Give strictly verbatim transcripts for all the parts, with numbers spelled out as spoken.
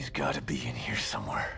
He's gotta be in here somewhere.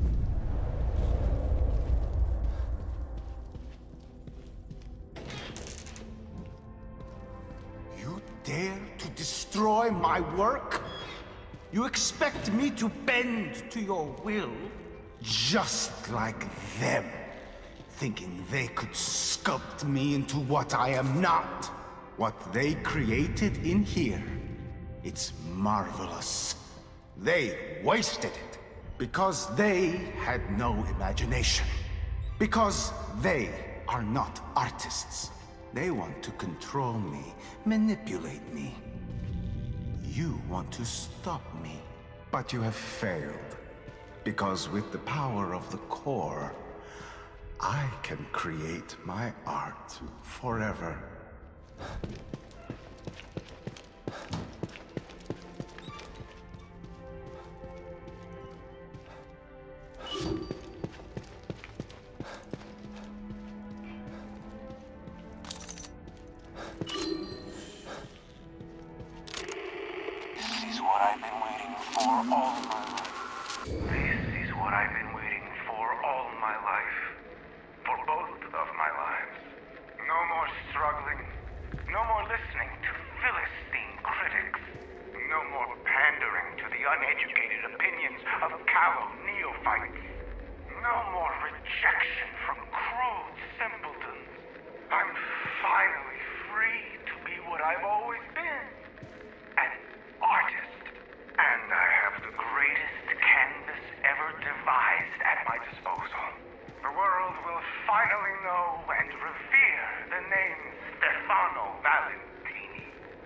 You dare to destroy my work? You expect me to bend to your will? Just like them, thinking they could sculpt me into what I am not. What they created in here, it's marvelous. They wasted it because they had no imagination. Because they are not artists. They want to control me, manipulate me. You want to stop me, but you have failed. Because with the power of the core, I can create my art forever. Finally know and revere the name Stefano Valentini.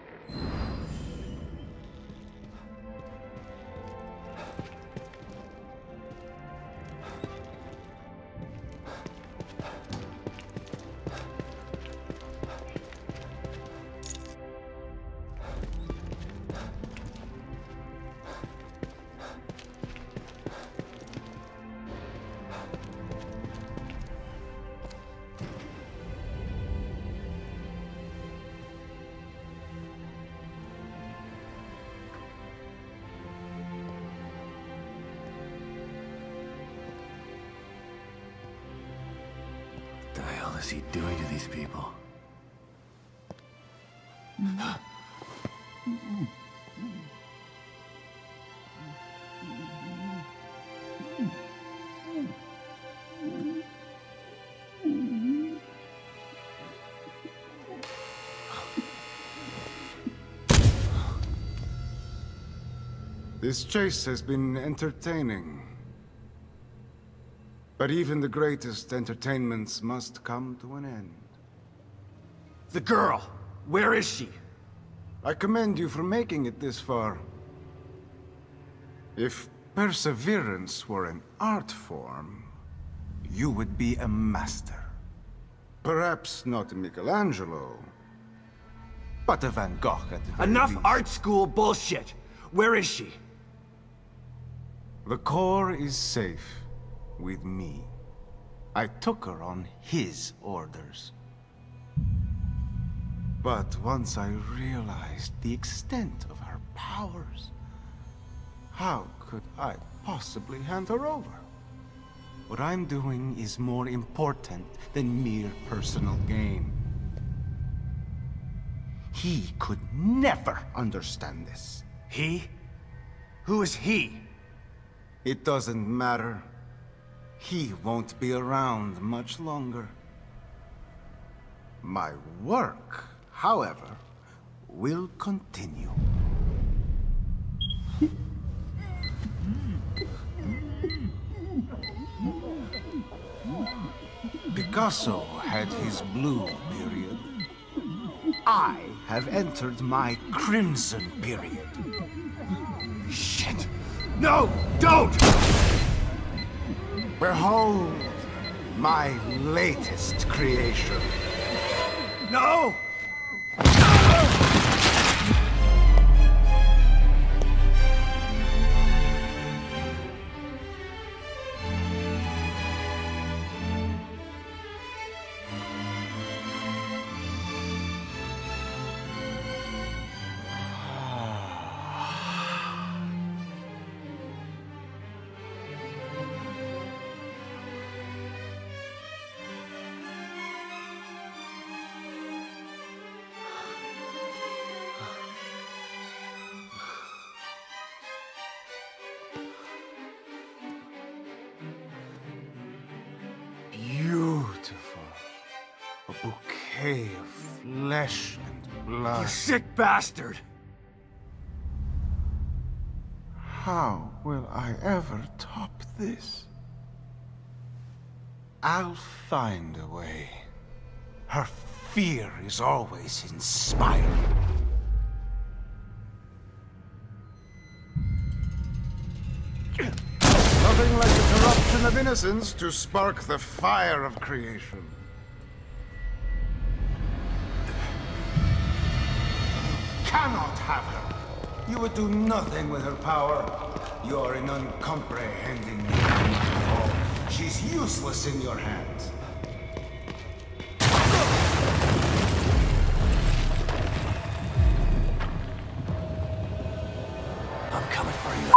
What the hell is he doing to these people? This chase has been entertaining. But even the greatest entertainments must come to an end. The girl! Where is she? I commend you for making it this far. If perseverance were an art form, you would be a master. Perhaps not a Michelangelo, but a Van Gogh at the very Enough least. art school bullshit! Where is she? The core is safe with me. I took her on his orders. But once I realized the extent of her powers, how could I possibly hand her over? What I'm doing is more important than mere personal gain. He could never understand this. He? Who is he? It doesn't matter. He won't be around much longer. My work, however, will continue. Picasso had his blue period. I have entered my crimson period. Shit! No! Don't! Behold my latest creation. No! decay of flesh and blood. You sick bastard! How will I ever top this? I'll find a way. Her fear is always inspiring. Nothing like the corruption of innocence to spark the fire of creation. Cannot have her. You would do nothing with her power. You are an uncomprehending man. She's useless in your hands. I'm coming for you.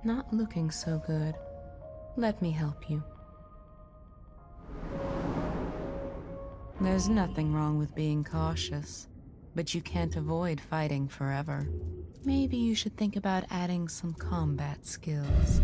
Not looking so good. Let me help you. There's nothing wrong with being cautious, but you can't avoid fighting forever. Maybe you should think about adding some combat skills.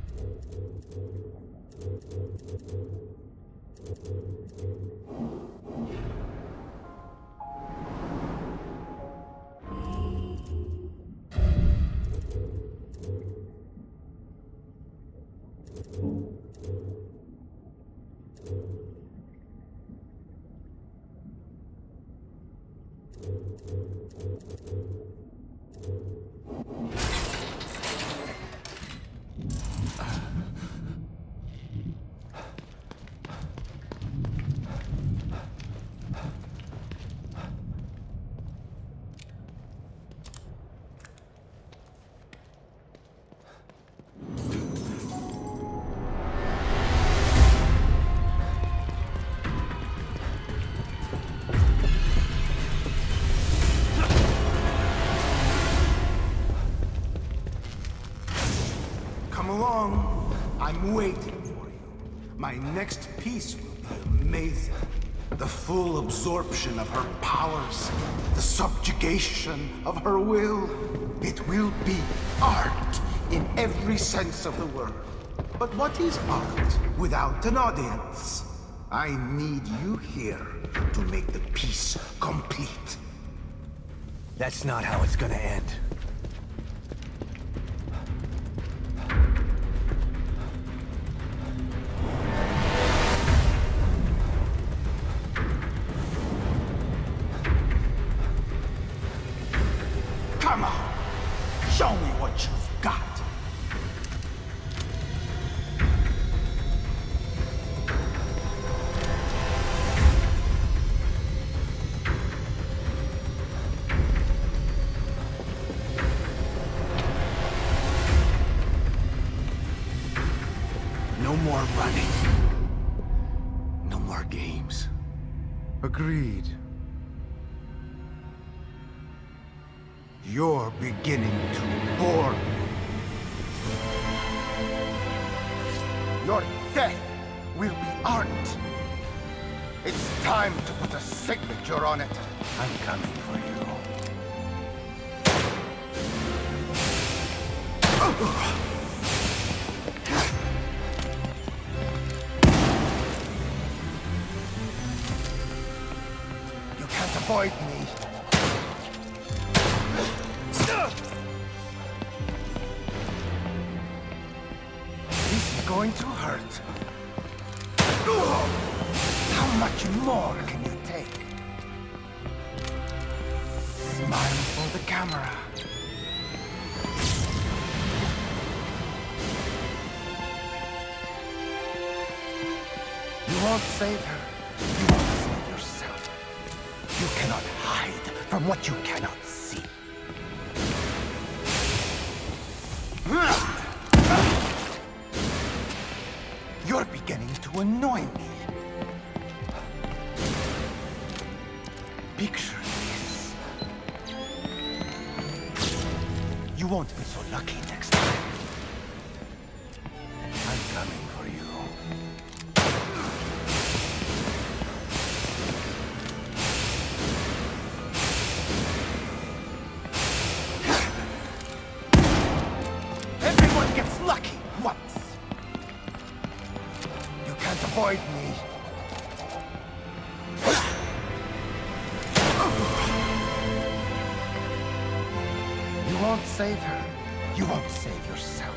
Along. I'm waiting for you. My next piece will be amazing. The full absorption of her powers, the subjugation of her will. It will be art in every sense of the word. But what is art without an audience? I need you here to make the piece complete. That's not how it's gonna end. Come on! Show me what you've got! No more running. No more games. Agreed. You're beginning to bore me. Your death will be art. It's time to put a signature on it. I'm coming for you. You can't avoid me. This is going to hurt. How much more can you take? Smile for the camera. You won't save her. You won't save yourself. You cannot hide from what you cannot see. You're beginning to annoy me. Picture this. You won't be so lucky next time. I'm coming for you. Everyone gets lucky once. You can't avoid me. You won't save her. You won't save yourself.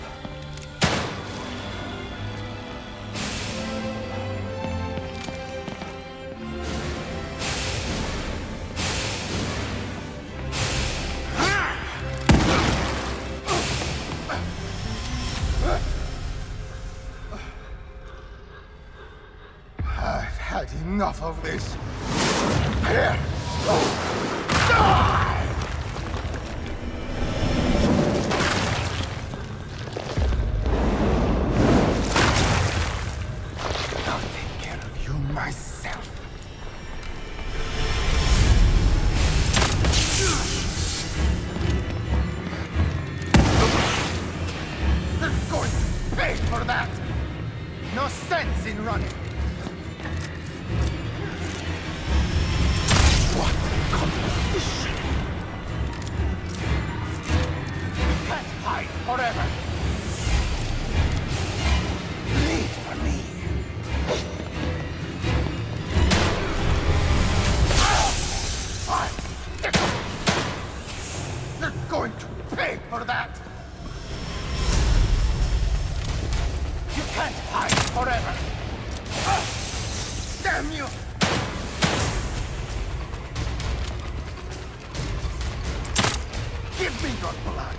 I've had enough of this. Here! Die! I'll take care of you myself. No sense in running. What competition? You can't hide forever. Lead for me. You're going to pay for that. You can't hide forever. Damn you! Give me your blood.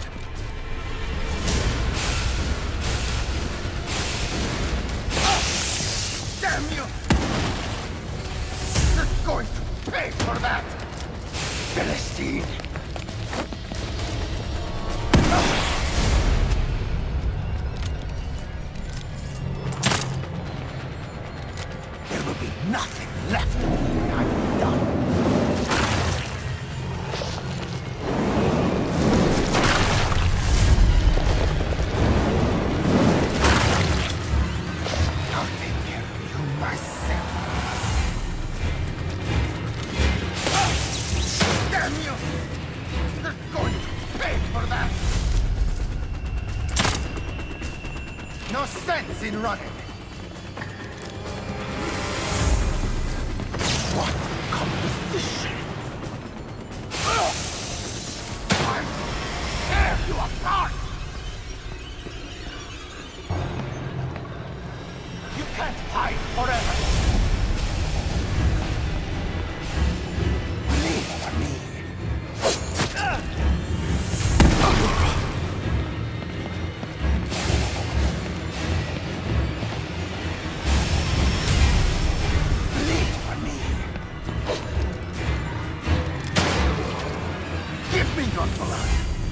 Damn you! You're going to pay for that. Philistine! There will be nothing left when I'm done. I'll take care of you myself. Damn you! They're going to pay for that! No sense in running. What competition? I'll tear you apart! You can't hide forever! Leave for me! Leave for me! Give me your blood!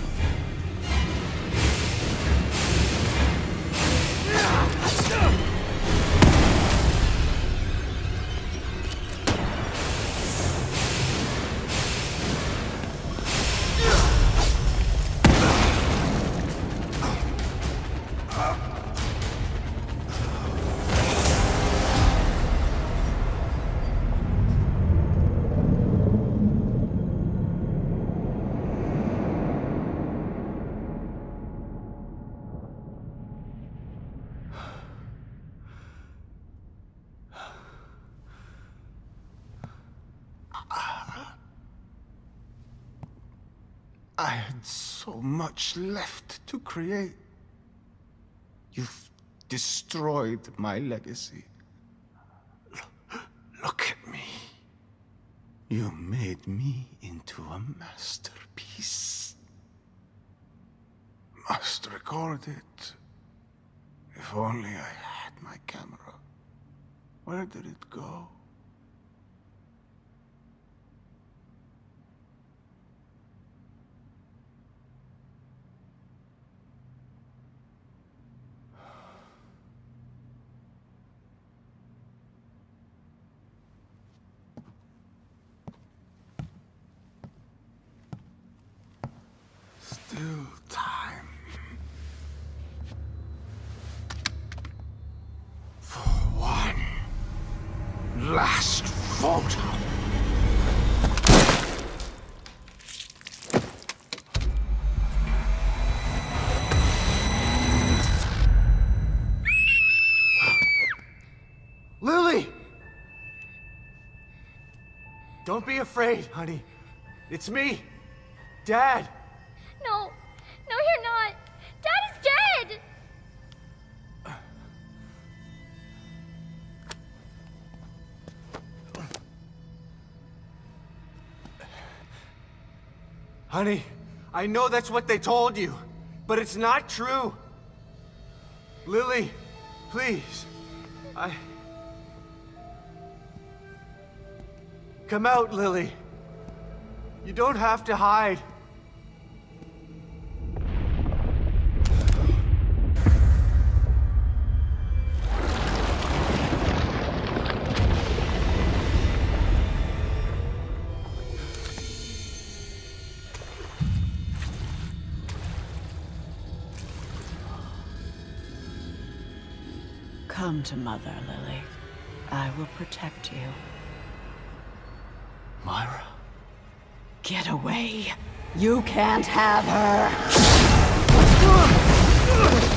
I had so much left to create. You've destroyed my legacy. L- look at me. You made me into a masterpiece. Must record it. If only I had my camera. Where did it go? Still time. For one last photo. Lily! Don't be afraid, honey. It's me, Dad. No, no, you're not. Dad is dead. Honey, I know that's what they told you, but it's not true. Lily, please. I... Come out, Lily. You don't have to hide. Come to Mother, Lily. I will protect you. Myra? Get away! You can't have her!